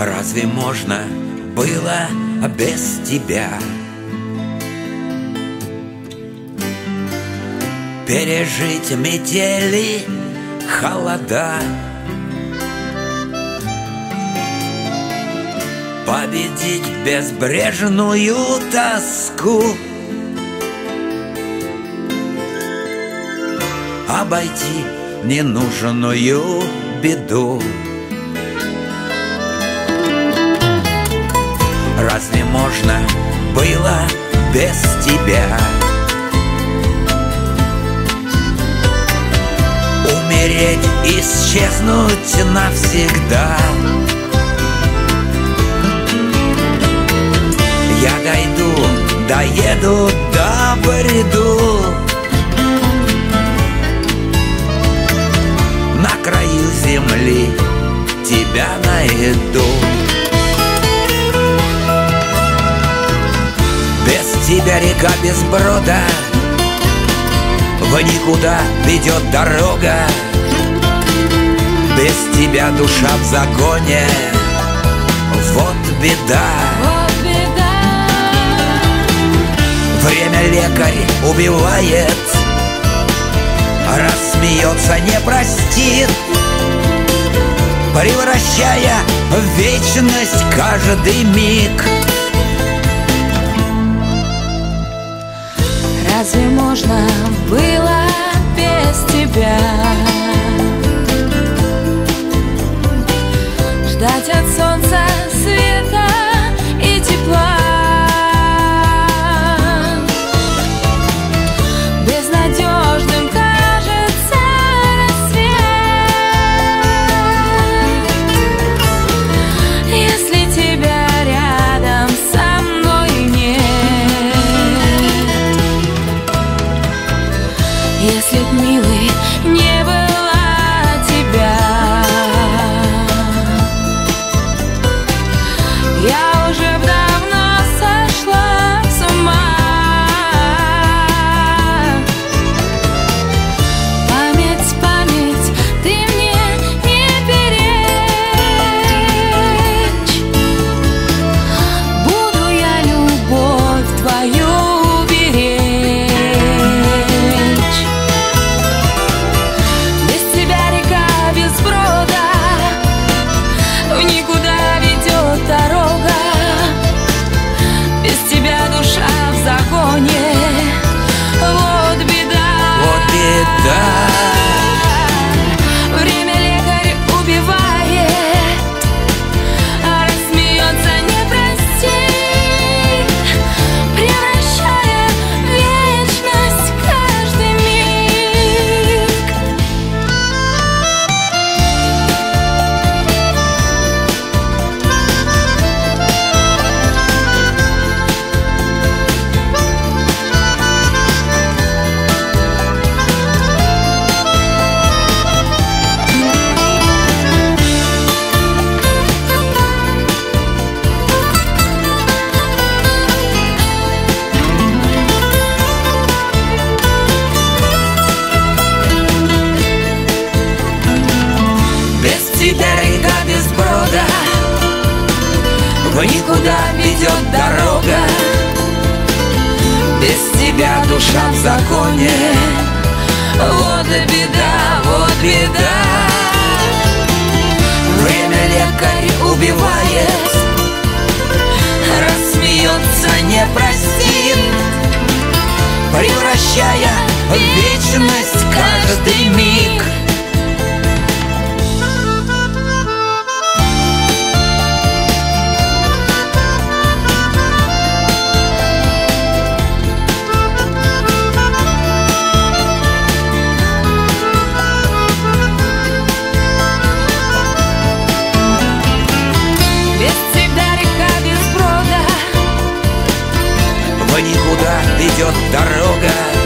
Разве можно было без тебя пережить метели, холода, победить безбрежную тоску, обойти ненужную беду? Разве можно было без тебя умереть, исчезнуть навсегда? Я дойду, доеду, добреду на краю земли, тебя найду. Без тебя река без брода, в никуда ведет дорога. Без тебя душа в загоне, вот беда. Вот беда. Время лекарь убивает, рассмеется, не простит, превращая в вечность каждый миг. Разве можно было без тебя ждать от солнца света и тепла? Безнадежным кажется рассвет, если тебя рядом со мной нет. Если б, милый, не было тебя, я уже б давно сошла с ума. Память, память, ты мне не перечь, буду я любовь твою беречь. Без тебя река без брода, в никуда ведет дорога. Без тебя душа в загоне, вот беда. Вот беда. Время лекарь убивает, а рассмеется, не простит, превращая в вечность каждый миг. Без тебя река без брода, в никуда ведет дорога. Без тебя душа в законе, вот беда, вот беда. Время лекарь убивает, рассмеется, не простит, превращая в вечность каждый миг. Без тебя река без брода, В никуда ведет дорога.